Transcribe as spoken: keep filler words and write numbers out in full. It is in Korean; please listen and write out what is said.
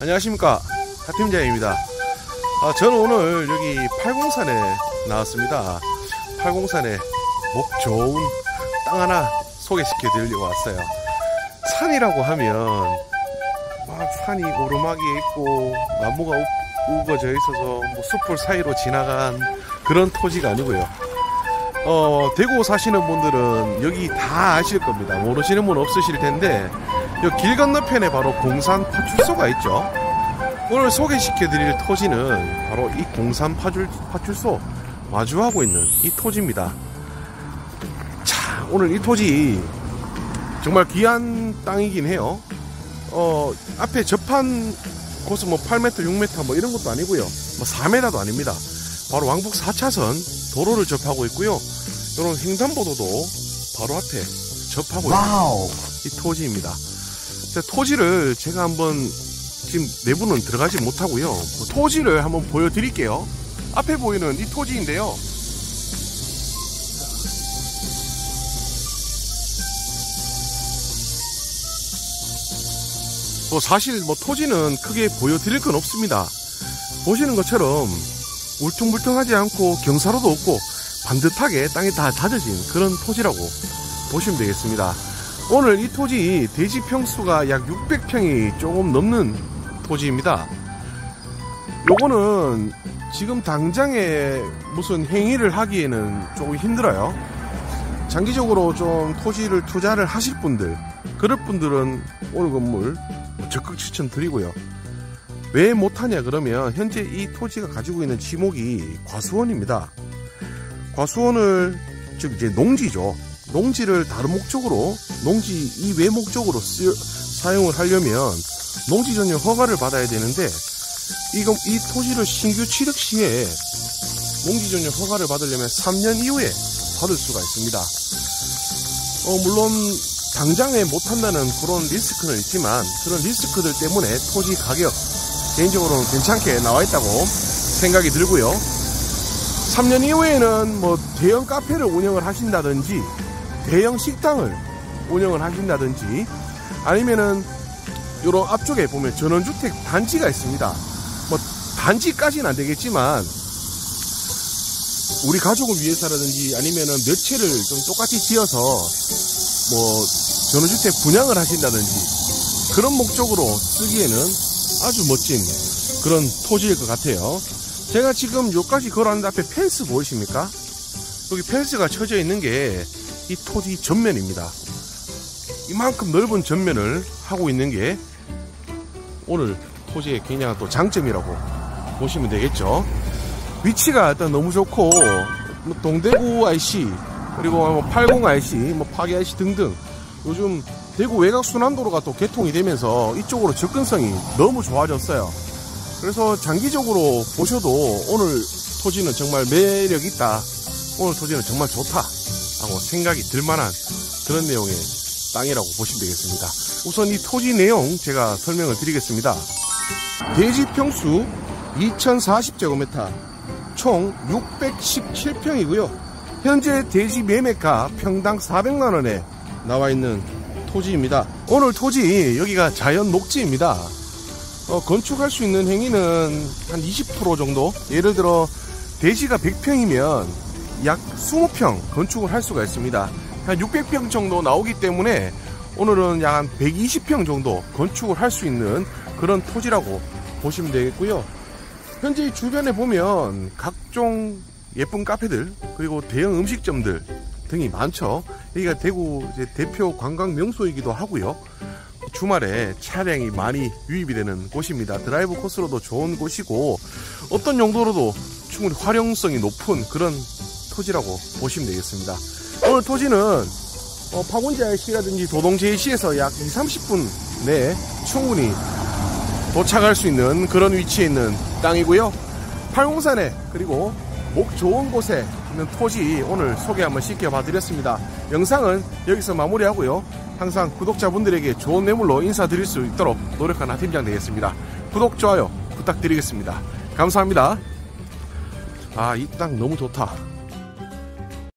안녕하십니까, 하팀장입니다. 아, 저는 오늘 여기 팔공산에 나왔습니다. 팔공산에 목 좋은 땅 하나 소개시켜 드리려고 왔어요. 산이라고 하면 막 산이 오르막이 있고 나무가 우, 우거져 있어서 뭐 숲을 사이로 지나간 그런 토지가 아니고요. 어, 대구 사시는 분들은 여기 다 아실 겁니다. 모르시는 분 없으실 텐데, 이 길 건너편에 바로 공산 파출소가 있죠. 오늘 소개시켜 드릴 토지는 바로 이 공산 파출, 파출소 마주하고 있는 이 토지입니다. 자, 오늘 이 토지 정말 귀한 땅이긴 해요. 어, 앞에 접한 곳은 뭐 팔 미터, 육 미터 뭐 이런 것도 아니고요. 뭐 사 미터도 아닙니다. 바로 왕복 사 차선 도로를 접하고 있고요. 이런 횡단보도도 바로 앞에 접하고 있는 이 토지입니다. 자, 토지를 제가 한번, 지금 내부는 들어가지 못하고요, 토지를 한번 보여드릴게요. 앞에 보이는 이 토지인데요, 뭐 사실 뭐 토지는 크게 보여드릴 건 없습니다. 보시는 것처럼 울퉁불퉁하지 않고 경사로도 없고 반듯하게 땅이 다 다져진 그런 토지라고 보시면 되겠습니다. 오늘 이 토지 대지 평수가 약 육백 평이 조금 넘는 토지입니다. 요거는 지금 당장에 무슨 행위를 하기에는 조금 힘들어요. 장기적으로 좀 토지를 투자를 하실 분들, 그럴 분들은 오늘 건물 적극 추천드리고요. 왜 못하냐 그러면, 현재 이 토지가 가지고 있는 지목이 과수원입니다. 과수원을, 즉 이제 농지죠. 농지를 다른 목적으로, 농지 이외 목적으로 쓰, 사용을 하려면 농지 전용 허가를 받아야 되는데, 이거, 이 토지를 신규 취득 시에 농지 전용 허가를 받으려면 삼 년 이후에 받을 수가 있습니다. 어, 물론 당장에 못한다는 그런 리스크는 있지만, 그런 리스크들 때문에 토지 가격 개인적으로는 괜찮게 나와 있다고 생각이 들고요. 삼 년 이후에는 뭐 대형 카페를 운영을 하신다든지 대형 식당을 운영을 하신다든지, 아니면은 요런 앞쪽에 보면 전원주택 단지가 있습니다. 뭐 단지까지는 안 되겠지만 우리 가족을 위해서라든지 아니면은 몇 채를 좀 똑같이 지어서 뭐 전원주택 분양을 하신다든지 그런 목적으로 쓰기에는 아주 멋진 그런 토지일 것 같아요. 제가 지금 여기까지 걸어왔는데 앞에 펜스 보이십니까? 여기 펜스가 쳐져 있는 게 이 토지 전면입니다. 이만큼 넓은 전면을 하고 있는 게 오늘 토지의 굉장한 또 장점이라고 보시면 되겠죠. 위치가 일단 너무 좋고, 뭐 동대구 아이씨, 그리고 뭐 팔공 아이씨, 뭐 파기 아이씨 등등 요즘 대구 외곽 순환도로가 또 개통이 되면서 이쪽으로 접근성이 너무 좋아졌어요. 그래서 장기적으로 보셔도 오늘 토지는 정말 매력 있다, 오늘 토지는 정말 좋다 하고 생각이 들만한 그런 내용의 땅이라고 보시면 되겠습니다. 우선 이 토지 내용 제가 설명을 드리겠습니다. 대지 평수 이천사십 제곱미터, 총 육백십칠 평이고요 현재 대지 매매가 평당 사백만 원에 나와 있는 토지입니다. 오늘 토지 여기가 자연 녹지입니다. 어, 건축할 수 있는 행위는 한 이십 퍼센트 정도, 예를 들어 대지가 백 평이면 약 이십 평 건축을 할 수가 있습니다. 한 육백 평 정도 나오기 때문에 오늘은 약 한 백이십 평 정도 건축을 할 수 있는 그런 토지라고 보시면 되겠고요. 현재 이 주변에 보면 각종 예쁜 카페들, 그리고 대형 음식점들 등이 많죠. 여기가 대구 이제 대표 관광 명소이기도 하고요. 주말에 차량이 많이 유입이 되는 곳입니다. 드라이브 코스로도 좋은 곳이고, 어떤 용도로도 충분히 활용성이 높은 그런 토지라고 보시면 되겠습니다. 오늘 토지는 어, 파곤제 아이씨라든지 도동 제이씨에서 약 이삼십 분 내에 충분히 도착할 수 있는 그런 위치에 있는 땅이고요. 팔공산에, 그리고 목 좋은 곳에 있는 토지 오늘 소개 한번 시켜봐 드렸습니다. 영상은 여기서 마무리하고요. 항상 구독자분들에게 좋은 매물로 인사드릴 수 있도록 노력하는 하팀장 되겠습니다. 구독, 좋아요 부탁드리겠습니다. 감사합니다. 아, 이 땅 너무 좋다.